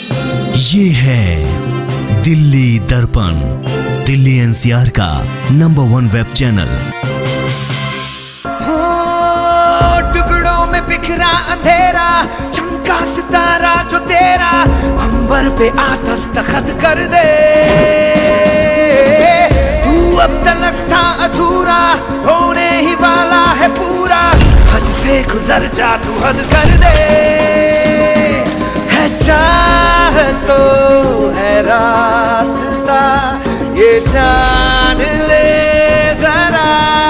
ये है दिल्ली दर्पण, दिल्ली एनसीआर का नंबर 1 वेब चैनल। टुकड़ों में बिखरा अंधेरा, चमका सितारा जो तेरा, अंबर पे आ दस्तखत कर दे। तू अब तक था अधूरा, होने ही वाला है पूरा, हद से गुजर जा तू हद कर दे। है चाह तो है रास्ता, ये जान ले जरा।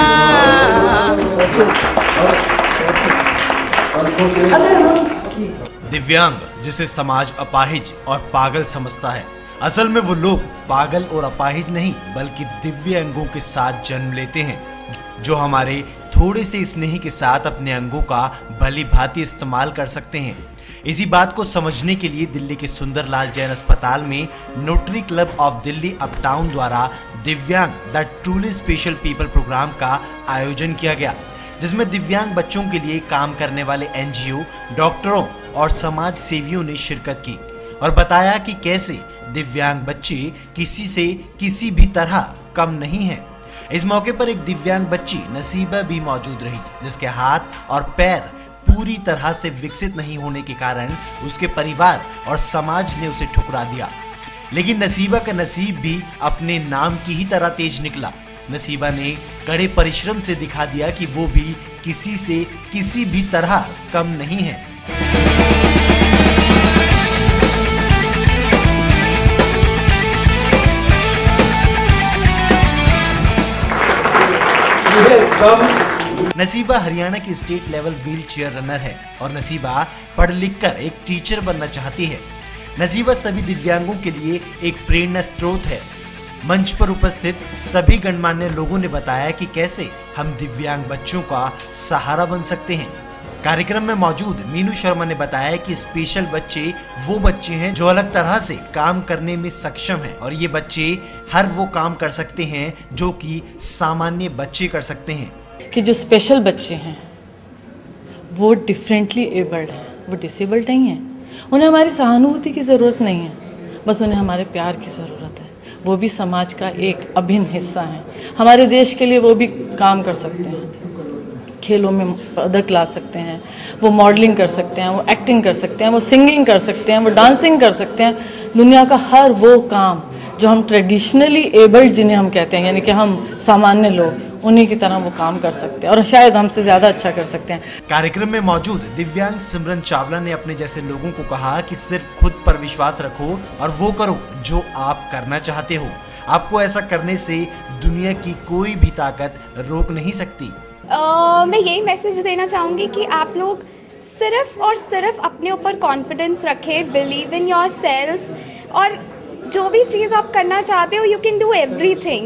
दिव्यांग, जिसे समाज अपाहिज और पागल समझता है, असल में वो लोग पागल और अपाहिज नहीं बल्कि दिव्य अंगों के साथ जन्म लेते हैं, जो हमारे थोड़े से स्नेह के साथ अपने अंगों का भली भांति इस्तेमाल कर सकते हैं। इसी बात को समझने के लिए दिल्ली के सुंदरलाल जैन अस्पताल में Rotary Club of Delhi Uptown द्वारा दिव्यांग the truly special people programme का आयोजन किया गया, जिसमें दिव्यांग बच्चों के लिए काम करने वाले एनजीओ, डॉक्टरों और समाज सेवियों ने शिरकत की और बताया कि कैसे दिव्यांग बच्चे किसी से किसी भी तरह कम नहीं हैं। इस मौके पर एक दिव्यांग बच्ची नसीबा भी मौजूद रही, जिसके हाथ और पैर पूरी तरह से विकसित नहीं होने के कारण उसके परिवार और समाज ने उसे ठुकरा दिया। लेकिन नसीबा का नसीब भी अपने नाम की ही तरह तेज निकला। नसीबा ने कड़े परिश्रम से दिखा दिया कि वो भी किसी से किसी भी तरह कम नहीं है। नसीबा हरियाणा की state level wheelchair runner है और नसीबा पढ़ लिख कर एक टीचर बनना चाहती है। नसीबा सभी दिव्यांगों के लिए एक प्रेरणा स्रोत है। मंच पर उपस्थित सभी गणमान्य लोगों ने बताया कि कैसे हम दिव्यांग बच्चों का सहारा बन सकते हैं। कार्यक्रम में मौजूद मीनू शर्मा ने बताया कि स्पेशल बच्चे वो बच्चे हैं जो अलग तरह से काम करने में सक्षम हैं और ये बच्चे हर वो काम कर सकते हैं जो कि सामान्य बच्चे कर सकते हैं। कि जो स्पेशल बच्चे हैं वो डिफरेंटली एबल्ड हैं, वो डिसेबल्ड नहीं हैं। उन्हें हमारी सहानुभूति की ज़रूरत नहीं है, बस उन्हें हमारे प्यार की ज़रूरत है। वो भी समाज का एक अभिन्न हिस्सा है। हमारे देश के लिए वो भी काम कर सकते हैं, खेलों में पदक ला सकते हैं, वो मॉडलिंग कर सकते हैं, वो एक्टिंग कर सकते हैं, वो सिंगिंग कर सकते हैं, वो डांसिंग कर सकते हैं। दुनिया का हर वो काम जो हम ट्रेडिशनली एबल्ड जिन्हें हम कहते हैं, यानी कि हम सामान्य लोग, उन्हीं की तरह वो काम कर सकते हैं और शायद हमसे ज़्यादा अच्छा कर सकते हैं। कार्यक्रम में मौजूद दिव्यांग सिमरन चावला ने अपने जैसे लोगों को कहा कि सिर्फ खुद पर विश्वास रखो और वो करो जो आप करना चाहते हो। आपको ऐसा करने से दुनिया की कोई भी ताकत रोक नहीं सकती। मैं यही मैसेज देना चाहूँगी कि आप लोग सिर्फ और सिर्फ अपने ऊपर कॉन्फिडेंस रखें, बिलीव इन योर सेल्फ, और जो भी चीज़ आप करना चाहते हो, you can do everything.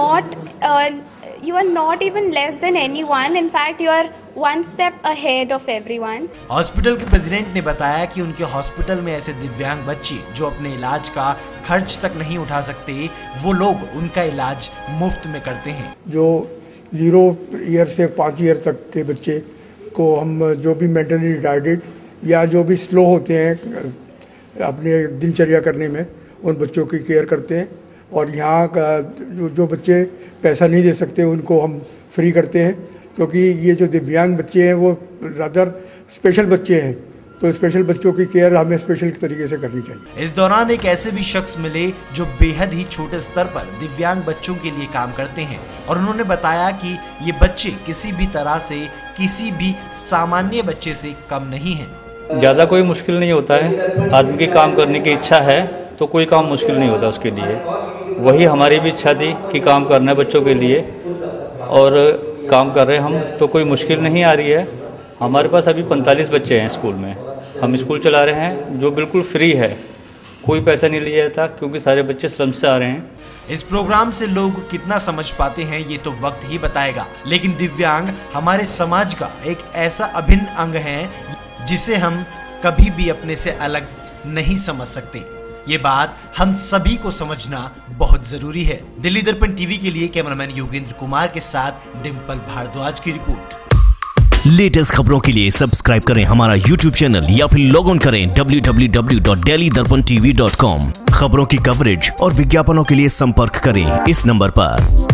You are not even less than anyone. In fact, you are one step ahead of everyone. Hospital के प्रेसिडेंट ने बताया कि उनके हॉस्पिटल में ऐसे दिव्यांग बच्चे जो अपने इलाज का खर्च तक नहीं उठा सकते, वो लोग उनका इलाज मुफ्त में करते हैं। जो 0 ईयर से 5 ईयर तक के बच्चे को हम जो भी मेंटली रिटार्डेड या जो भी स्लो होते हैं अपने दिनचर्या करने में, उन बच्चों की केयर करते हैं। और यहाँ का जो बच्चे पैसा नहीं दे सकते उनको हम फ्री करते हैं, क्योंकि ये जो दिव्यांग बच्चे हैं वो ज़्यादा स्पेशल बच्चे हैं, तो स्पेशल बच्चों की केयर हमें स्पेशल तरीके से करनी चाहिए। इस दौरान एक ऐसे भी शख्स मिले जो बेहद ही छोटे स्तर पर दिव्यांग बच्चों के लिए काम करते हैं और उन्होंने बताया कि ये बच्चे किसी भी तरह से किसी भी सामान्य बच्चे से कम नहीं हैं। ज़्यादा कोई मुश्किल नहीं होता है, आदमी की काम करने की इच्छा है तो कोई काम मुश्किल नहीं होता उसके लिए। वही हमारी भी इच्छा थी कि काम करना है बच्चों के लिए और काम कर रहे हैं हम, तो कोई मुश्किल नहीं आ रही है। हमारे पास अभी 45 बच्चे हैं स्कूल में, हम स्कूल चला रहे हैं जो बिल्कुल फ्री है, कोई पैसा नहीं लिया जाता क्योंकि सारे बच्चे श्रम से आ रहे हैं। इस प्रोग्राम से लोग कितना समझ पाते हैं ये तो वक्त ही बताएगा, लेकिन दिव्यांग हमारे समाज का एक ऐसा अभिन्न अंग है जिसे हम कभी भी अपने से अलग नहीं समझ सकते। ये बात हम सभी को समझना बहुत जरूरी है। दिल्ली दर्पण टीवी के लिए कैमरामैन योगेंद्र कुमार के साथ डिम्पल भारद्वाज की रिपोर्ट। लेटेस्ट खबरों के लिए सब्सक्राइब करें हमारा YouTube चैनल या फिर लॉग ऑन करें www.delhidarpantv.com। खबरों की कवरेज और विज्ञापनों के लिए संपर्क करें इस नंबर पर।